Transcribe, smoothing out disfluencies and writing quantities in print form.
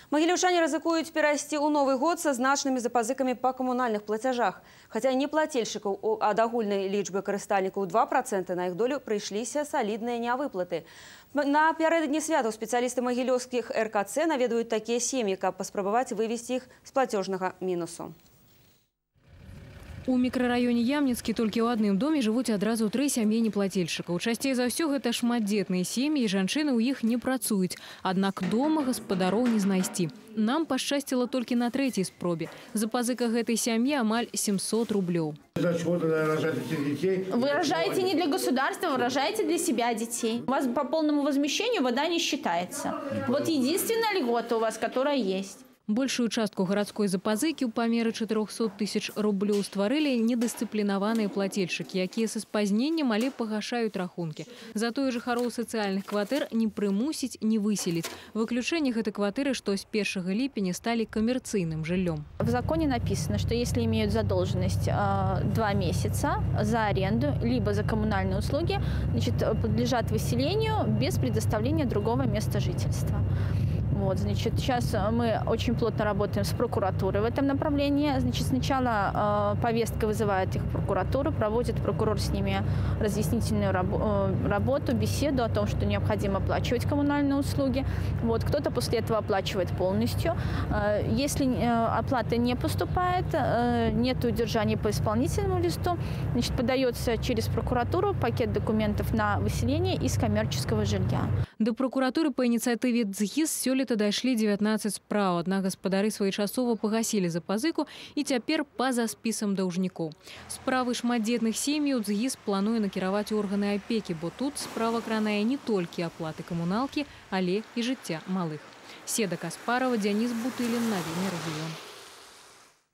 Магіліўчане рызыкуюць перайсці ў Новы год са значнымі запазыкамі па камунальных плацяжах. Хаця не плательшчыкаў ад агульнай лічбы карыстальнікаў 2%, на іх долю прыйшліся салідныя нявыплаты. Напярэдадні святаў спецыялісты магілёўскіх РКЦ наведаюць такія сем'і, каб паспрабаваць вывесці іх з плацежнага мінусу. У мікрараёне Ямніцкі толькі ў адным доме жывуць адразу 3 сям'і неплательшчыкаў. Часцей за ўсё гэта шматдзетныя сем'і, і жанчыны ў іх не працуюць. Аднак дома гаспадароў не знайсці. Нам пашчасціла толькі на 3-й спробе. Запазыка гэтай сям'і амаль 700 рублёў. Для чего тогда рожать этих детей? Вы рожаете не для государства, вы рожаете для себя детей. У вас по полному возмещению вода не считается. Вот единственная льгота у вас, которая есть. Большую частку гарадской запазыкі ў памеры 400 000 рублёў стварылі недысцыплінаваныя плательшчыкі, якія са спазненнем, але пагашаюць рахункі. Затое жыхароў сацыяльных кватэр не прымусіць, не выселіць. Выключэнне гэтай кватэры, што з 1 ліпеня сталі камерцыйным жыллём. В законе написано, что если имеют задолженность 2 месяца за аренду, либо за коммунальные услуги, значит, подлежат выселению без предоставления другого места жительства. Вот, значит, сейчас мы очень плотно работаем с прокуратурой в этом направлении. Значит, сначала повестка вызывает их в прокуратуру, проводит прокурор с ними разъяснительную работу, беседу о том, что необходимо оплачивать коммунальные услуги. Вот, кто-то после этого оплачивает полностью. Если оплата не поступает, нет удержания по исполнительному листу, значит, подается через прокуратуру пакет документов на выселение из коммерческого жилья. До прокуратуры по инициативе ДЗГИС сёлета дайшлі 19 спраў. Аднак гаспадары своечасова пагасілі запазыку і цяпер па-за спісам даўжнікоў. Справы шматдзетных сем'яў ДЗГИС плануе накіраваць у органы апекі, бо тут справа кранае не толькі аплаты камуналкі, але і жыцця малых. Седа Каспарова, Дзяніс Бутылін, Навіны рэгіён.